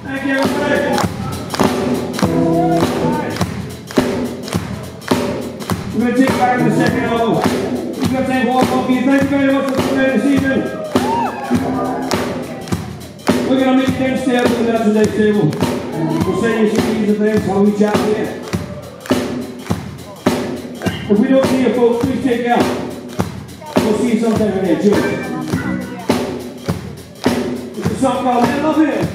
Thank you, everybody. We're going to take back in a second. We're going to take walk off you. Thank you very much for coming in this evening. We're going to meet downstairs at the merchandise table. We'll send you some keys and things while we chat here. If we don't see you folks, please take care. We'll see you sometime in here. Cheers. It's a song called "I Love You."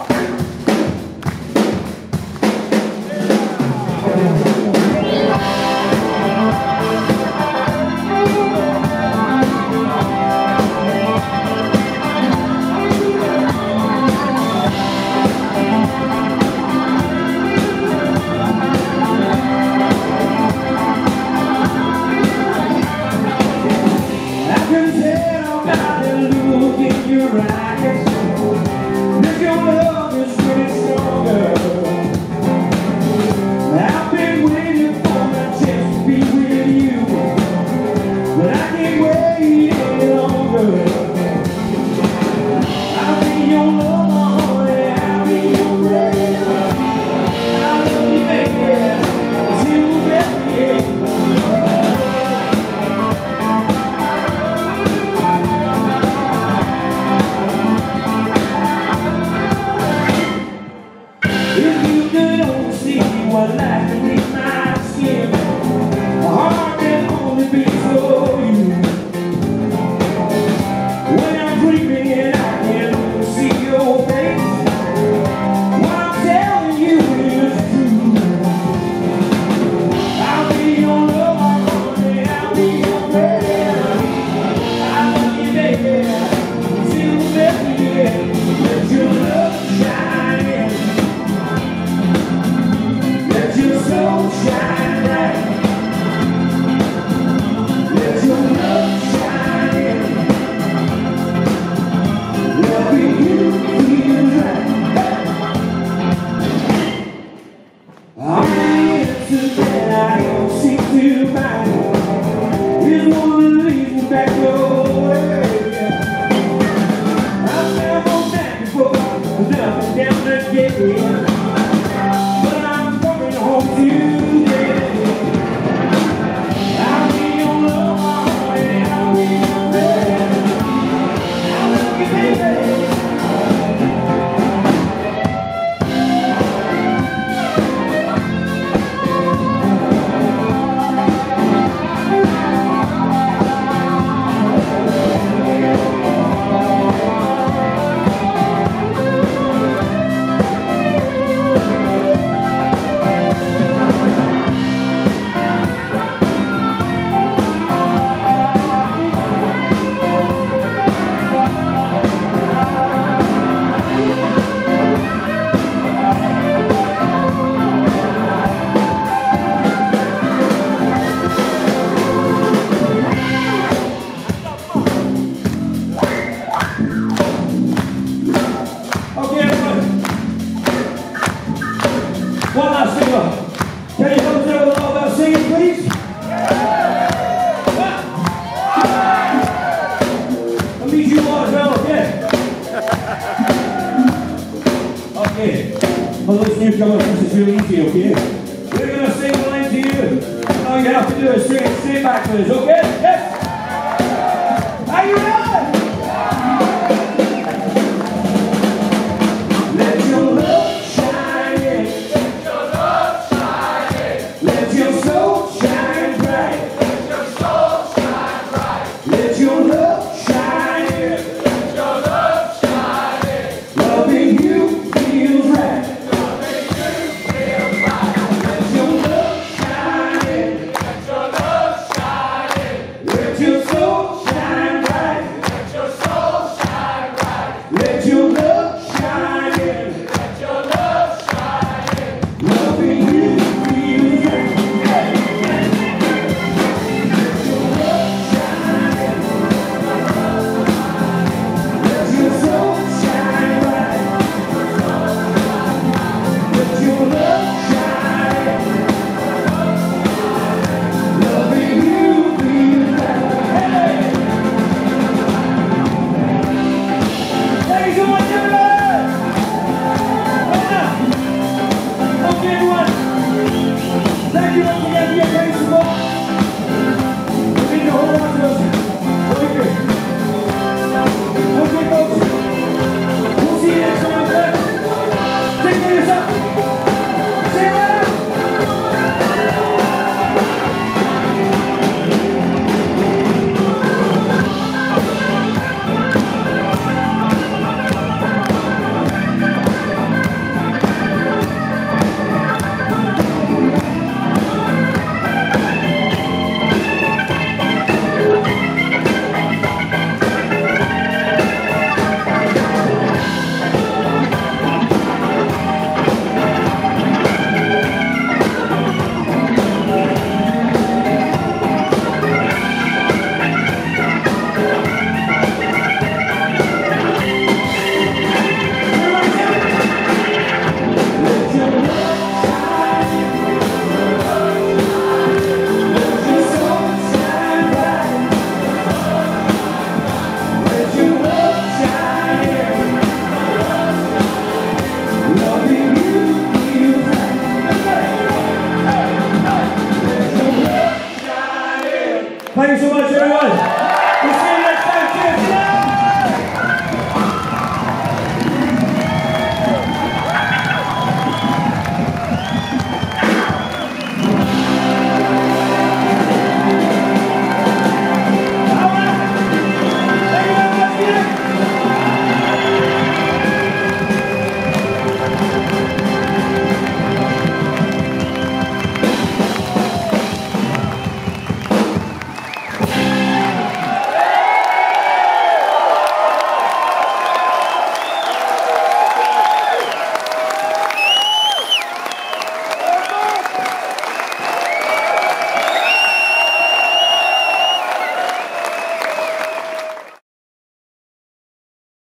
For those newcomers, this is really easy, okay? We're going to sing the line to you. All you have to do is sing it straight back to us, okay? Yes? Are you ready?